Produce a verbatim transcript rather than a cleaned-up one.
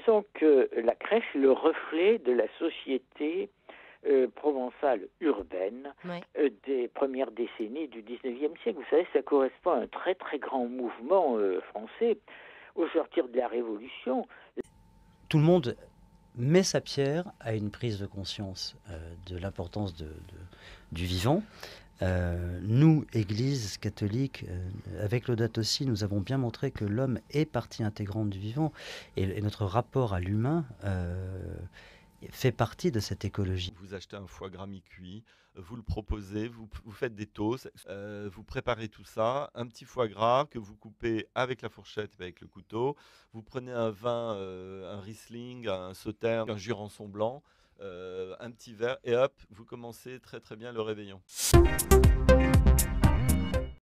sont que la crèche est le reflet de la société euh, provençale urbaine Ouais. euh, des premières décennies du dix-neuvième siècle. Vous savez, ça correspond à un très très grand mouvement euh, français au sortir de la Révolution. Tout le monde met sa pierre à une prise de conscience euh, de l'importance de, de, du vivant. Euh, nous, Église catholique, euh, avec Laudato Si, nous avons bien montré que l'homme est partie intégrante du vivant et, et notre rapport à l'humain euh, fait partie de cette écologie. Vous achetez un foie gras mi-cuit, vous le proposez, vous, vous faites des toasts, euh, vous préparez tout ça, un petit foie gras que vous coupez avec la fourchette et avec le couteau, vous prenez un vin, euh, un Riesling, un Sauterne, un Jurançon blanc, euh, un petit verre et hop, vous commencez très très bien le réveillon.